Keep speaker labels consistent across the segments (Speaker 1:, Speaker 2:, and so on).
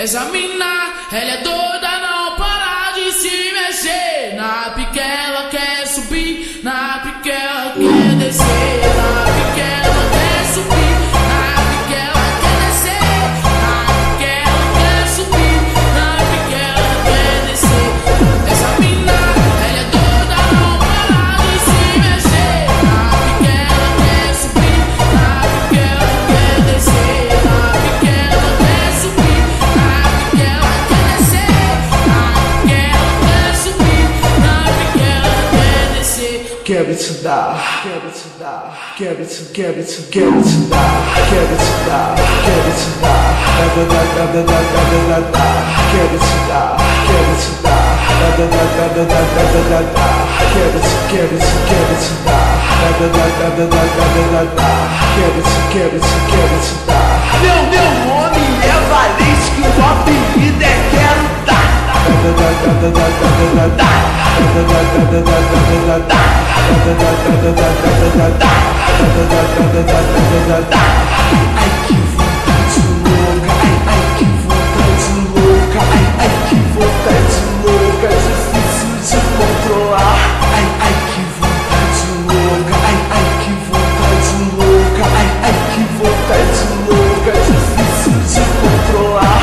Speaker 1: Essa mina, ela é doida, não para de se mexer. Na pique ela quer subir, na pique ela quer descer. Na pique ela quer subir, na pique ela quer descer. Na pique ela quer subir, na pique ela quer descer. Essa mina, ela é doida, não para de se mexer. Na pique ela quer subir, na pique ela quer descer. Na pique ela quer subir, na pique ela quer descer. Na pique ela quer subir, na pique ela quer descer.
Speaker 2: Quero te dar, quero te dar, quero te dar, quero te dar, quero te dar, quero te dar, quero te dar, quero te dar, quero te dar, quero te dar. Meu nome é Valesca, o apelido é Quero Dar. Ai que vontade louca, ai que vontade louca, ai que vontade louca, difícil de controlar. Ai que vontade louca, ai que vontade louca, ai que vontade louca, difícil de controlar.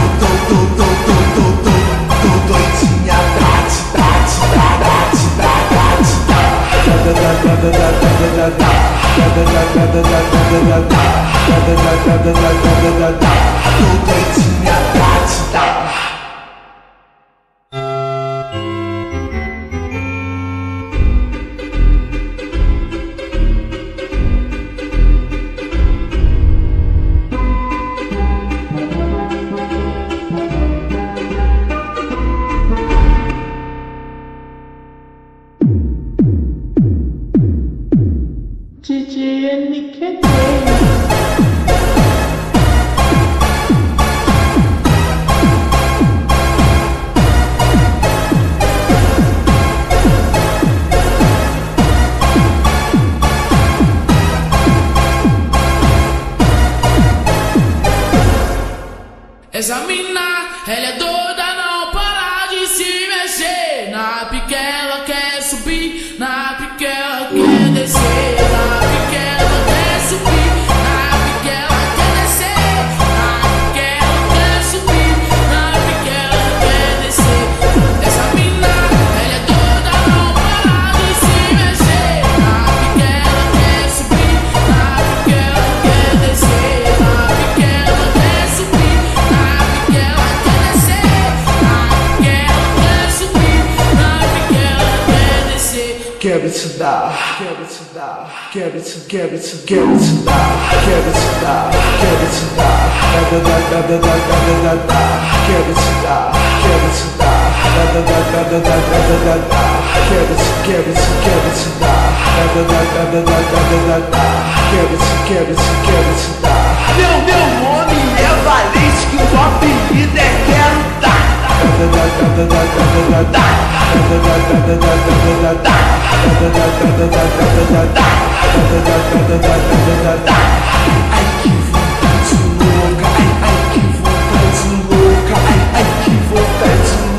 Speaker 2: Tô doidinha,
Speaker 3: DJ NK3.
Speaker 1: Essa mina, ela é doida, não para de se mexer. Na pique ela quer subir, na pique ela quer descer. Na pique ela quer subir, na pique ela quer descer. Na pique ela quer subir, na pique ela quer descer. Essa mina, ela é doida, não para de se mexer. Na pique ela quer subir, na pique ela quer descer. Na pique ela quer subir, na pique ela quer descer. Na pique ela quer subir, na pique ela quer descer.
Speaker 2: Quero te dar, quero te dar, quero te dar, quero te dar, quero te dar, quero te dar, quero te dar, quero te dar, quero te dar. Meu nome é Valesca, o apelido é Quero Dar. Ai que vontade louca, ai que vontade louca, ai que vontade